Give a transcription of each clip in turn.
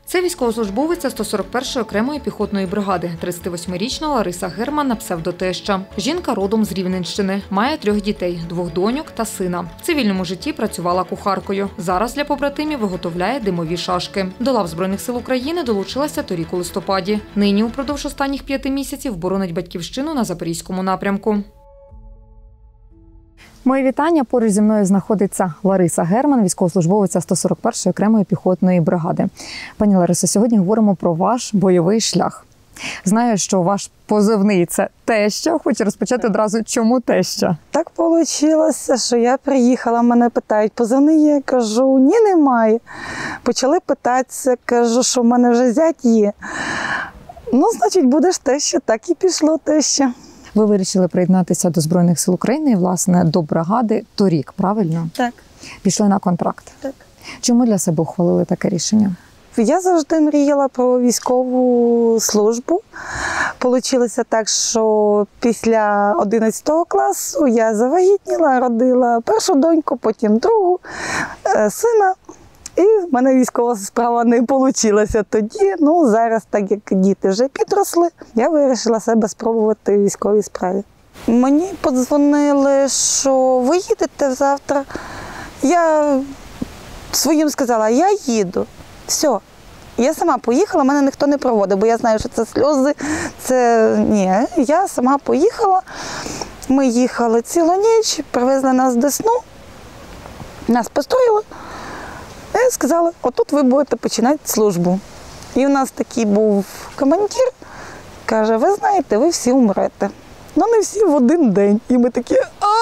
Це військовослужбовиця 141-ї окремої піхотної бригади, 38-річна Лариса Герман на псевдотеща. Жінка родом з Рівненщини, має 3 дітей, 2 доньок та сина. В цивільному житті працювала кухаркою. Зараз для побратимів виготовляє димові шашки. До лав Збройних сил України долучилася торік у листопаді. Нині упродовж останніх 5 місяців боронить батьківщину на Запорізькому напрямку. Мої вітання. Поруч зі мною знаходиться Лариса Герман, військовослужбовиця 141-ї окремої піхотної бригади. Пані Ларисо, сьогодні говоримо про ваш бойовий шлях. Знаю, що ваш позивний – це теща. Хочу розпочати одразу, чому теща? Так вийшло, що я приїхала, мене питають, позивний є? Кажу, ні, немає. Почали питатися, кажу, що в мене вже зять є. Ну, значить, будеш теща, так і пішло теща. Ви вирішили приєднатися до Збройних сил України і, власне, до бригади торік, правильно? Так. Пішли на контракт. Так. Чому для себе ухвалили таке рішення? Я завжди мріяла про військову службу. Получилося так, що після 11 класу я завагітніла, родила першу доньку, потім другу, сина. І в мене військова справа не вийшла тоді. Ну, зараз, так як діти вже підросли, я вирішила себе спробувати в військовій справі. Мені подзвонили, що ви їдете завтра. Я своїм сказала, я їду. Все. Я сама поїхала, мене ніхто не проводив, бо я знаю, що це сльози, це ні. Я сама поїхала, ми їхали цілу ніч, привезли нас до Десну, нас построїли. І сказали, отут ви будете починати службу. І у нас такий був командир, каже, ви знаєте, ви всі умрете. Ну не всі в один день. І ми такі,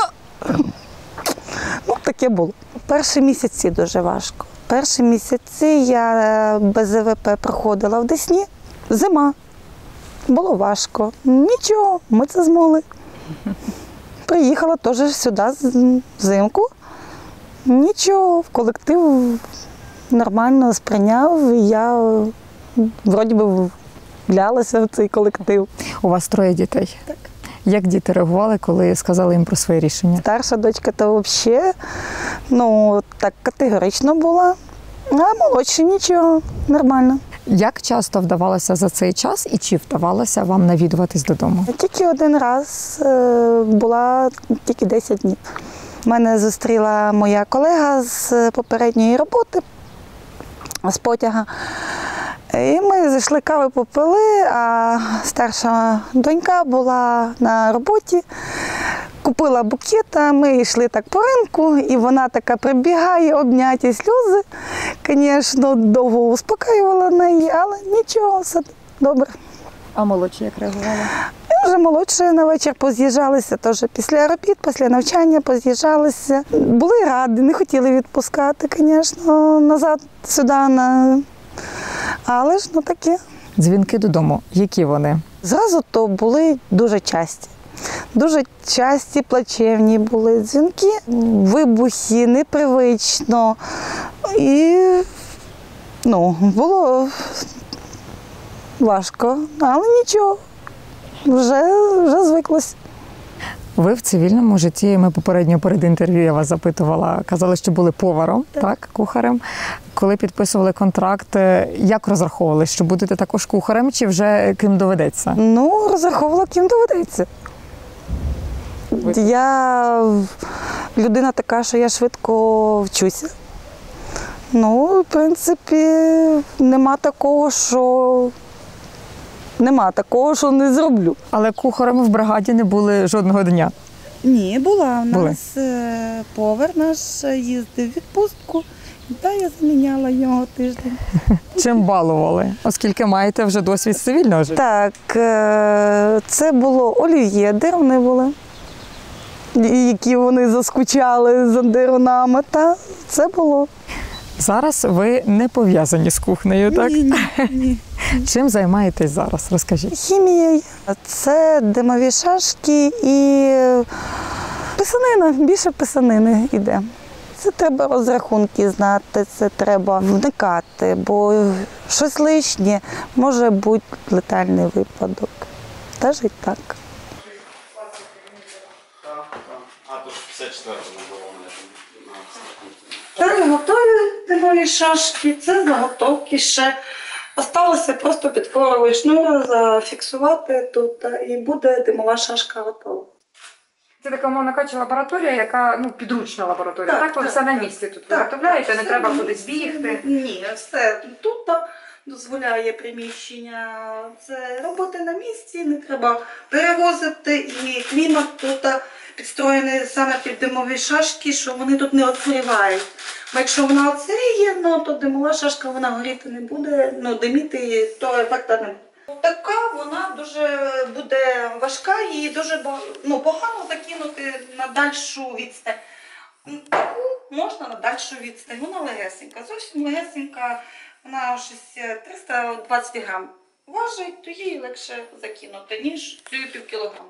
Ну, таке було. Перші місяці дуже важко. Перші місяці я без ВВП проходила в Десні. Зима. Було важко. Нічого, ми це змогли. Приїхала теж сюди взимку. Нічого, колектив нормально сприйняв, і я вроді би влялася в цей колектив. У вас 3 дітей. Так. Як діти реагували, коли сказали їм про своє рішення? Старша дочка то взагалі, так категорично була, а молодші нічого, нормально. Як часто вдавалося за цей час і чи вдавалося вам навідуватись додому? Тільки один раз була, тільки 10 днів. Мене зустріла моя колега з попередньої роботи, з потяга. І ми зайшли кави попили, а старша донька була на роботі, купила букет, а ми йшли так по ринку, і вона така прибігає, обняті сльози. Звісно, довго успокоювала неї, але нічого, все добре. А молодші як реагували? Вже молодші на вечір поз'їжджалися, теж після робіт, після навчання поз'їжджалися. Були раді, не хотіли відпускати, звісно, назад сюди, але ж таке. Дзвінки додому, які вони? Зразу то були дуже часті. Дуже часті, плачевні були дзвінки, вибухи, непривично. І було важко, але нічого. Вже звиклась. Ви в цивільному житті, ми попередньо перед інтерв'ю я вас запитувала, казали, що були поваром, так, кухарем. Коли підписували контракт, як розраховували, що будете також кухарем чи вже ким доведеться? Розраховувала, ким доведеться. Я людина така, що я швидко вчуся. В принципі, нема такого, що не зроблю. Але кухарем в бригаді не були жодного дня? Ні, була. У нас повар наш їздив в відпустку, та я заміняла його тиждень. Чим балували? Оскільки маєте вже досвід цивільного життя? Так, це було олів'є, деруни були, які вони заскучали за дерунами, та це було. Зараз ви не пов'язані з кухнею, так? Ні. Чим займаєтесь зараз? Розкажіть. Хімією. Це димові шашки і писанина, більше писанини йде. Це треба розрахунки знати, це треба вникати, бо щось лишнє може бути летальний випадок. Теж і так. А, то ж 54-го було. Це готові димові шашки, це заготовки ще Осталося просто підпоровий шнур зафіксувати тут, і буде димова шашка готова. Це така, умовно кажучи, лабораторія, яка підручна лабораторія. Так, ви все на місці тут виготовляєте, не треба кудись бігти. Ні, все тут дозволяє приміщення. Це роботи на місці, не треба перевозити, і клімат тут підстроєний саме під димові шашки, що вони тут не оцарівають. Бо якщо вона оцаріє, то димова шашка вона горіти не буде, диміти, то ефекту не буде. Така вона дуже буде важка, її дуже погано закинути на дальшу відстань. Таку можна на дальшу відстань, вона легесенька, зовсім легесенька, вона щось 320 грам важить, то її легше закинути, ніж цю півкілограму.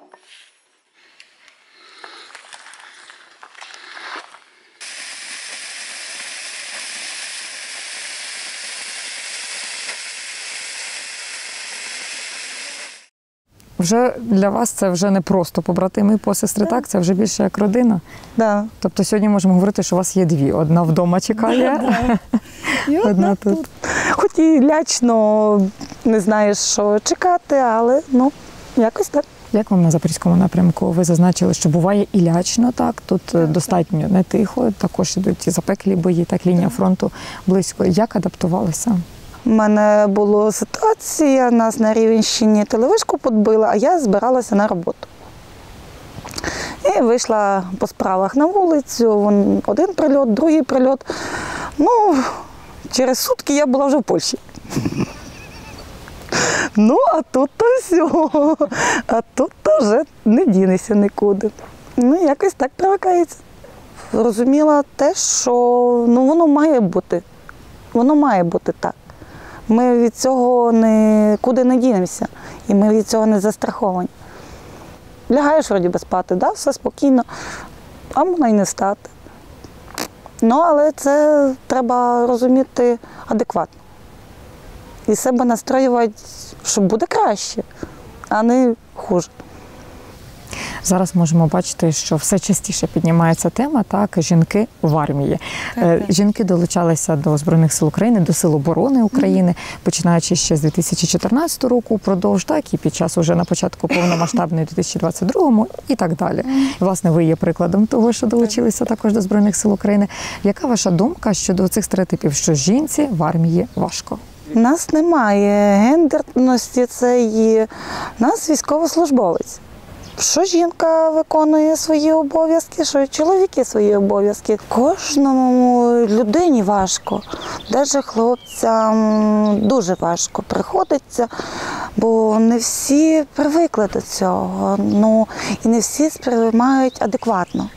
Вже для вас це вже не просто побратими, посестри, так? Це вже більше як родина. Да. Тобто сьогодні можемо говорити, що у вас є дві. Одна вдома чекає, одна тут. Хоч і лячно, не знаєш, що чекати, але якось так. Як вам на Запорізькому напрямку? Ви зазначили, що буває і лячно, так? Тут достатньо не тихо, також ідуть і запеклі бої, так, лінія фронту близько. Як адаптувалися? У мене була ситуація, нас на Рівненщині телевишку підбили, а я збиралася на роботу. І вийшла по справах на вулицю, один прильот, другий прильот. Через сутки я була вже в Польщі. А тут то все, а тут то вже не дінешся нікуди. Якось так привикається. Розуміла те, що воно має бути. Воно має бути так. Ми від цього нікуди не дінемося, і ми від цього не застраховані. Лягаєш вроді би спати, все спокійно, а можна й не встати. Але це треба розуміти адекватно. І себе настроювати, що буде краще, а не хуже. Зараз можемо бачити, що все частіше піднімається тема, так, жінки в армії. Жінки долучалися до Збройних сил України, до Сил оборони України, починаючи ще з 2014 року, впродовж, так, і під час уже на початку повномасштабної 2022 і так далі. І, власне, ви є прикладом того, що долучилися також до Збройних сил України. Яка ваша думка щодо цих стереотипів, що жінці в армії важко? У нас немає гендерності, у нас військовослужбовець. Що жінка виконує свої обов'язки, що чоловіки свої обов'язки. Кожному людині важко, навіть хлопцям дуже важко приходиться, бо не всі привикли до цього, і не всі сприймають адекватно.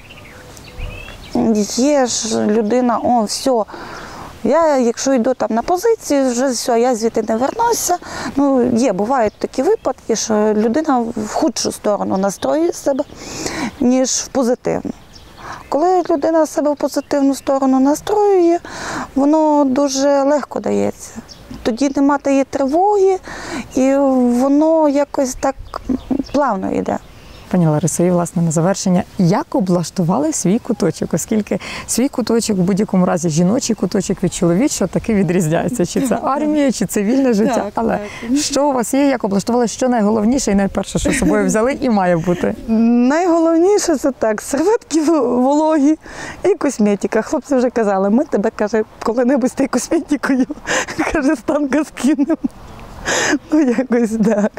Є ж людина, все, я, якщо йду на позицію, вже все, я звідти не вернуся. Бувають такі випадки, що людина в худшу сторону настроює себе, ніж в позитивну. Коли людина себе в позитивну сторону настроює, воно дуже легко дається. Тоді нема тієї тривоги, і воно якось так плавно йде. Пані Ларисо, і, власне, на завершення, як облаштували свій куточок? Оскільки свій куточок, в будь-якому разі жіночий куточок від чоловічого, таки відрізняється. Чи це армія, чи цивільне життя. Але що у вас є, як облаштували, що найголовніше і найперше, що з собою взяли і має бути? Найголовніше це так, серветки вологі і косметика. Хлопці вже казали, ми тебе, каже, коли-небудь з тією косметикою, каже, з танка скинемо. Якось так.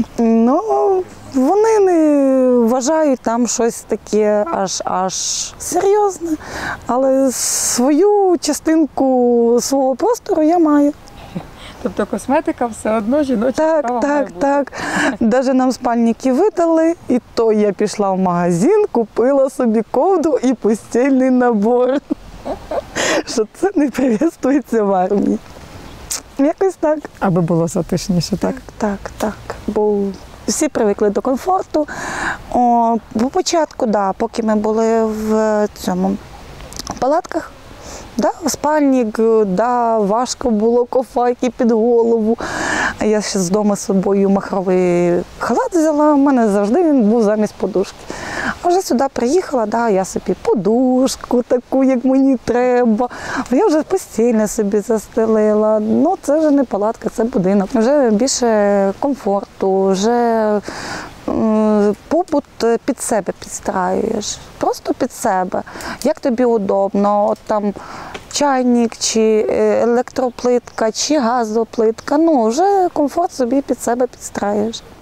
Вони не вважають там щось таке аж серйозне, але свою частинку свого простору я маю. Тобто косметика все одно жіноча справа має бути. Так. Навіть нам спальники видали, і то я пішла в магазин, купила собі ковдру і постільний набор. Що це не приветствується в армії. Якось так. Аби було затишніше, так? Так. Бо всі привикли до комфорту. Спочатку, поки ми були в палатках, в спальник, важко було, кофайки під голову. Я ще з дому з собою махровий халат взяла, у мене завжди він був замість подушки. А вже сюди приїхала, да, я собі подушку таку, як мені треба. Я вже постільне собі застелила. Ну, це вже не палатка, це будинок. Вже більше комфорту, вже побут під себе підстраюєш. Просто під себе. Як тобі удобно, от там чайник, чи електроплитка, чи газоплитка. Ну, вже комфорт собі під себе підстраюєш.